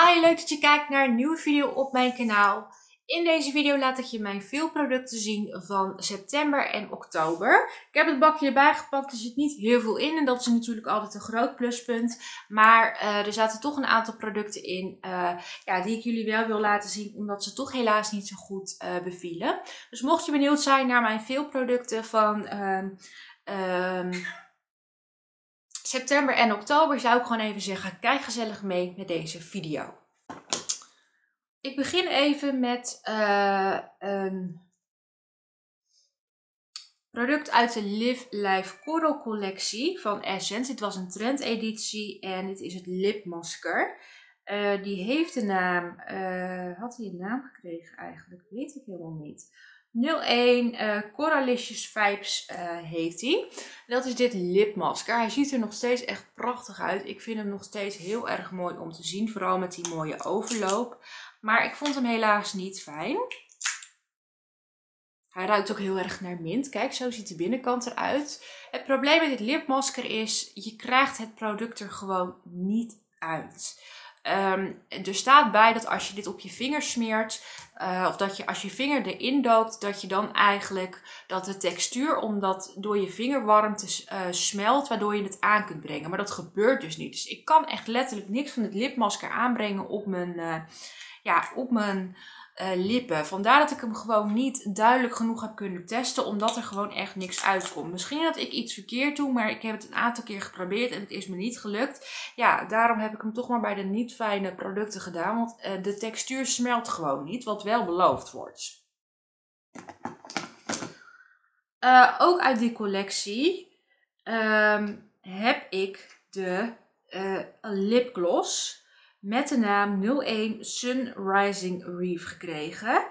Hi, leuk dat je kijkt naar een nieuwe video op mijn kanaal. In deze video laat ik je mijn veel producten zien van september en oktober. Ik heb het bakje erbij gepakt, er zit niet heel veel in en dat is natuurlijk altijd een groot pluspunt. Maar er zaten toch een aantal producten in die ik jullie wel wil laten zien, omdat ze toch helaas niet zo goed bevielen. Dus mocht je benieuwd zijn naar mijn veel producten van september en oktober, zou ik gewoon even zeggen, kijk gezellig mee met deze video. Ik begin even met een product uit de Live Life Coral collectie van Essence. Dit was een trendeditie en dit is het lipmasker. Die heeft de naam, had hij een naam gekregen eigenlijk? Weet ik helemaal niet. 01 Coralicious Vibes heet hij. Dat is dit lipmasker. Hij ziet er nog steeds echt prachtig uit. Ik vind hem nog steeds heel erg mooi om te zien. Vooral met die mooie overloop. Maar ik vond hem helaas niet fijn. Hij ruikt ook heel erg naar mint. Kijk, zo ziet de binnenkant eruit. Het probleem met dit lipmasker is, je krijgt het product er gewoon niet uit. Er staat bij dat als je dit op je vinger smeert, of dat je als je vinger erin doopt, dat je dan eigenlijk, dat de textuur, omdat door je vingerwarmte smelt, waardoor je het aan kunt brengen. Maar dat gebeurt dus niet. Dus ik kan echt letterlijk niks van het lipmasker aanbrengen op mijn lippen. Vandaar dat ik hem gewoon niet duidelijk genoeg heb kunnen testen, omdat er gewoon echt niks uitkomt. Misschien dat ik iets verkeerd doe, maar ik heb het een aantal keer geprobeerd en het is me niet gelukt. Ja, daarom heb ik hem toch maar bij de niet fijne producten gedaan, want de textuur smelt gewoon niet, wat wel beloofd wordt. Ook uit die collectie heb ik de lipgloss met de naam 01 Sunrising Reef gekregen.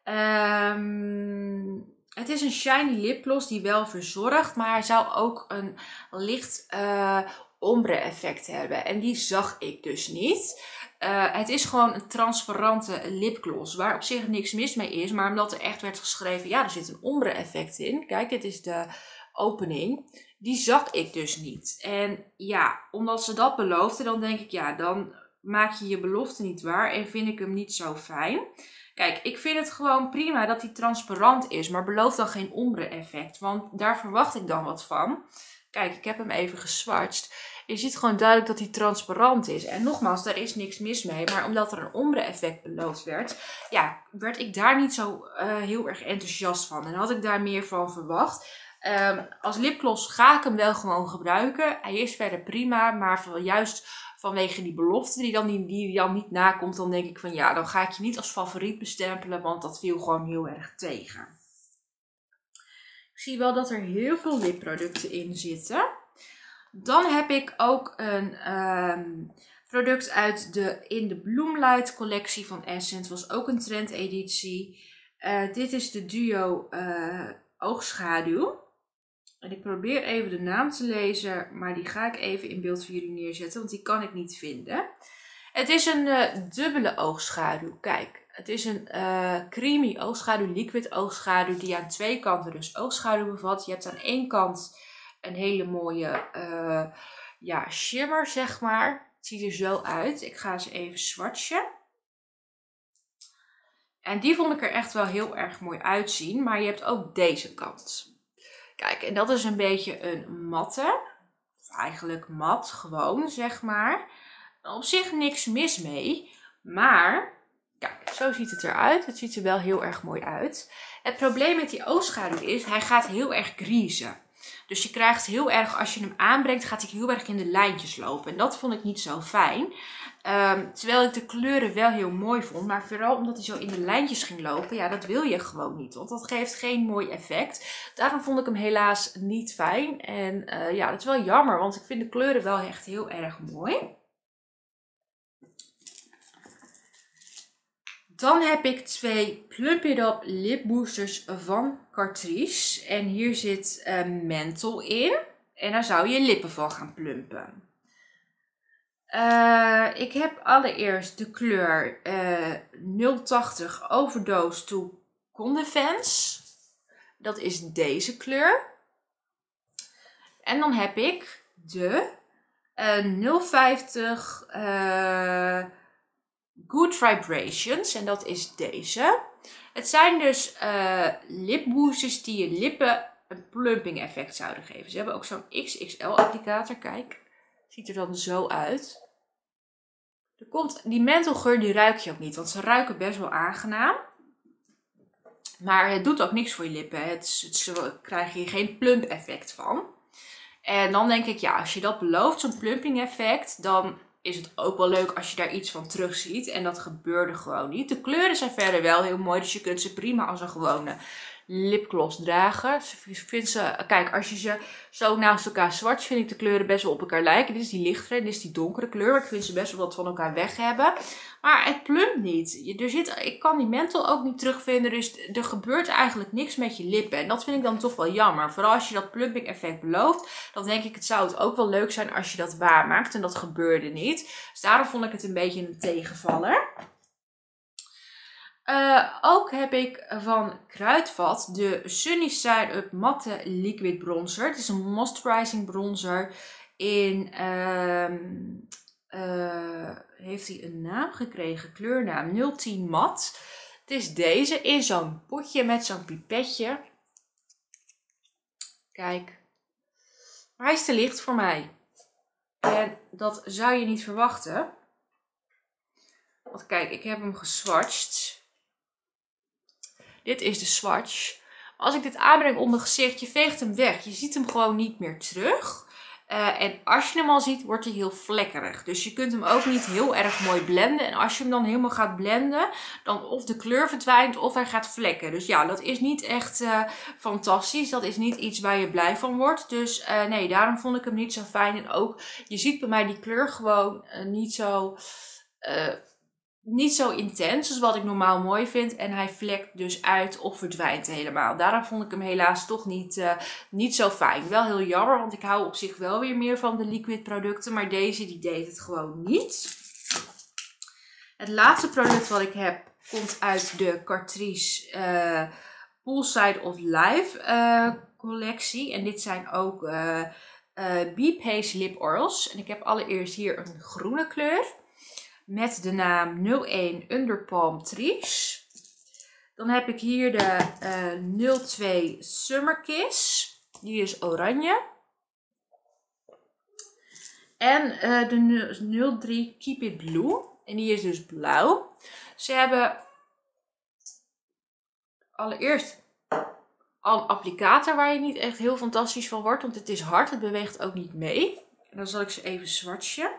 Het is een shiny lipgloss die wel verzorgt, maar hij zou ook een licht ombre effect hebben. En die zag ik dus niet. Het is gewoon een transparante lipgloss, waar op zich niks mis mee is. Maar omdat er echt werd geschreven, ja, er zit een ombre effect in. Kijk, dit is de opening. Die zag ik dus niet. En ja, omdat ze dat beloofden, dan denk ik, ja, dan maak je je belofte niet waar en vind ik hem niet zo fijn. Kijk, ik vind het gewoon prima dat hij transparant is, maar beloof dan geen ombre effect, want daar verwacht ik dan wat van. Kijk, ik heb hem even geswatcht. Je ziet gewoon duidelijk dat hij transparant is. En nogmaals, daar is niks mis mee, maar omdat er een ombre effect beloofd werd, ja, werd ik daar niet zo heel erg enthousiast van en had ik daar meer van verwacht. Als lipgloss ga ik hem wel gewoon gebruiken. Hij is verder prima, maar juist vanwege die belofte die dan niet nakomt, dan denk ik van ja, dan ga ik je niet als favoriet bestempelen, want dat viel gewoon heel erg tegen. Ik zie wel dat er heel veel lipproducten in zitten. Dan heb ik ook een product uit de In The Bloomlight collectie van Essence. Was ook een trendeditie. Dit is de duo oogschaduw. En ik probeer even de naam te lezen, maar die ga ik even in beeld voor jullie neerzetten, want die kan ik niet vinden. Het is een dubbele oogschaduw. Kijk, het is een creamy oogschaduw, liquid oogschaduw, die aan twee kanten dus oogschaduw bevat. Je hebt aan één kant een hele mooie shimmer, zeg maar. Het ziet er zo uit. Ik ga ze even swatchen. En die vond ik er echt wel heel erg mooi uitzien, maar je hebt ook deze kant. Kijk, en dat is een beetje een matte. Of eigenlijk mat, gewoon, zeg maar. Op zich niks mis mee. Maar, kijk, zo ziet het eruit. Het ziet er wel heel erg mooi uit. Het probleem met die oogschaduw is, hij gaat heel erg griezen. Dus je krijgt heel erg, als je hem aanbrengt, gaat hij heel erg in de lijntjes lopen. En dat vond ik niet zo fijn. Terwijl ik de kleuren wel heel mooi vond. Maar vooral omdat hij zo in de lijntjes ging lopen. Ja, dat wil je gewoon niet. Want dat geeft geen mooi effect. Daarom vond ik hem helaas niet fijn. En dat is wel jammer. Want ik vind de kleuren wel echt heel erg mooi. Dan heb ik twee Plump It Up Lip Boosters van Catrice. En hier zit menthol in. En daar zou je lippen van gaan plumpen. Ik heb allereerst de kleur 080 Overdose to Condefense. Dat is deze kleur. En dan heb ik de 050 Good Vibrations. En dat is deze. Het zijn dus lipboosters die je lippen een plumping effect zouden geven. Ze hebben ook zo'n XXL applicator. Kijk, ziet er dan zo uit. Die mentholgeur die ruik je ook niet, want ze ruiken best wel aangenaam. Maar het doet ook niks voor je lippen. Krijg je geen plump effect van. En dan denk ik, ja, als je dat belooft, zo'n plumping effect, dan is het ook wel leuk als je daar iets van terug ziet. En dat gebeurde gewoon niet. De kleuren zijn verder wel heel mooi, dus je kunt ze prima als een gewone lipgloss dragen. Kijk, als je ze zo naast elkaar swatcht, vind ik de kleuren best wel op elkaar lijken. Dit is die lichtere, dit is die donkere kleur. Maar ik vind ze best wel wat van elkaar weg hebben. Maar het plumpt niet. Ik kan die menthol ook niet terugvinden. Dus er gebeurt eigenlijk niks met je lippen. En dat vind ik dan toch wel jammer. Vooral als je dat plumping effect belooft. Dan denk ik, het zou het ook wel leuk zijn als je dat waarmaakt. En dat gebeurde niet. Dus daarom vond ik het een beetje een tegenvaller. Ook heb ik van Kruidvat de Sunny Side Up Matte Liquid Bronzer. Het is een moisturizing bronzer in... heeft hij een naam gekregen, kleurnaam 010 Mat. Het is deze in zo'n potje met zo'n pipetje. Kijk, maar hij is te licht voor mij. En dat zou je niet verwachten. Want kijk, ik heb hem geswatcht. Dit is de swatch. Als ik dit aanbreng op mijn gezicht, je veegt hem weg. Je ziet hem gewoon niet meer terug. En als je hem al ziet, wordt hij heel vlekkerig. Dus je kunt hem ook niet heel erg mooi blenden. En als je hem dan helemaal gaat blenden, dan of de kleur verdwijnt of hij gaat vlekken. Dus ja, dat is niet echt fantastisch. Dat is niet iets waar je blij van wordt. Dus nee, daarom vond ik hem niet zo fijn. En ook, je ziet bij mij die kleur gewoon niet zo intens als wat ik normaal mooi vind. En hij vlekt dus uit of verdwijnt helemaal. Daarom vond ik hem helaas toch niet zo fijn. Wel heel jammer, want ik hou op zich wel weer meer van de liquid producten. Maar deze die deed het gewoon niet. Het laatste product wat ik heb komt uit de Catrice Poolside of Life collectie. En dit zijn ook Beep Haze Lip Oils. En ik heb allereerst hier een groene kleur. Met de naam 01 Underpalm Trees. Dan heb ik hier de 02 Summer Kiss. Die is oranje. En de 03 Keep It Blue. En die is dus blauw. Ze hebben allereerst al een applicator waar je niet echt heel fantastisch van wordt. Want het is hard. Het beweegt ook niet mee. En dan zal ik ze even swatchen.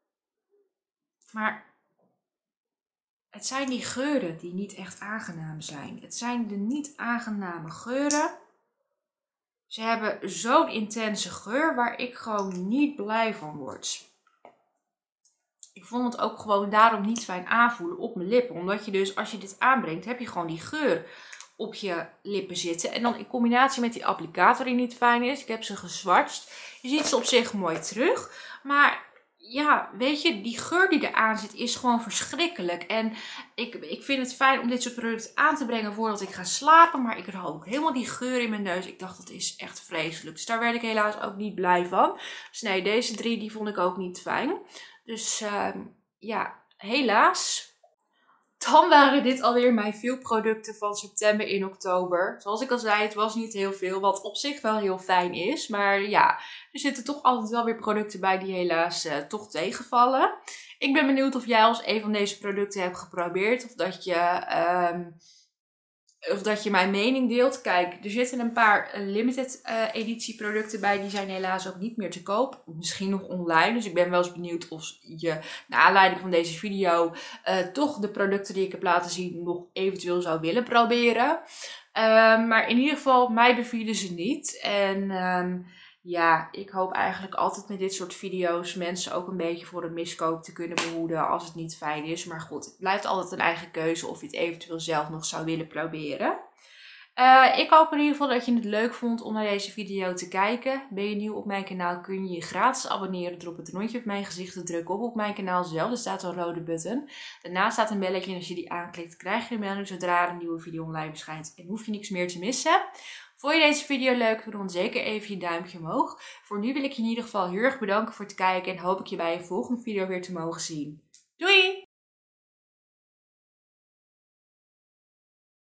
Maar het zijn die geuren die niet echt aangenaam zijn. Het zijn de niet aangename geuren. Ze hebben zo'n intense geur waar ik gewoon niet blij van word. Ik vond het ook gewoon daarom niet fijn aanvoelen op mijn lippen. Omdat je dus, als je dit aanbrengt, heb je gewoon die geur op je lippen zitten. En dan in combinatie met die applicator die niet fijn is. Ik heb ze geswatcht. Je ziet ze op zich mooi terug. Maar ja, weet je, die geur die eraan zit is gewoon verschrikkelijk. En ik vind het fijn om dit soort producten aan te brengen voordat ik ga slapen. Maar ik rook helemaal die geur in mijn neus. Ik dacht, dat is echt vreselijk. Dus daar werd ik helaas ook niet blij van. Dus nee, deze drie die vond ik ook niet fijn. Dus ja, helaas. Dan waren dit alweer mijn veel producten van september in oktober. Zoals ik al zei, het was niet heel veel, wat op zich wel heel fijn is. Maar ja, er zitten toch altijd wel weer producten bij die helaas toch tegenvallen. Ik ben benieuwd of jij als een van deze producten hebt geprobeerd. Of dat je mijn mening deelt. Kijk, er zitten een paar limited editie producten bij. Die zijn helaas ook niet meer te koop. Misschien nog online. Dus ik ben wel eens benieuwd of je naar aanleiding van deze video toch de producten die ik heb laten zien nog eventueel zou willen proberen. Maar in ieder geval, mij bevielen ze niet. En ja, ik hoop eigenlijk altijd met dit soort video's mensen ook een beetje voor een miskoop te kunnen behoeden als het niet fijn is. Maar goed, het blijft altijd een eigen keuze of je het eventueel zelf nog zou willen proberen. Ik hoop in ieder geval dat je het leuk vond om naar deze video te kijken. Ben je nieuw op mijn kanaal, kun je je gratis abonneren door op het rondje op mijn gezicht te drukken of op mijn kanaal zelf. Er staat een rode button. Daarnaast staat een belletje en als je die aanklikt krijg je een melding zodra er een nieuwe video online verschijnt. En hoef je niks meer te missen. Vond je deze video leuk? Doe dan zeker even je duimpje omhoog. Voor nu wil ik je in ieder geval heel erg bedanken voor het kijken en hoop ik je bij een volgende video weer te mogen zien. Doei!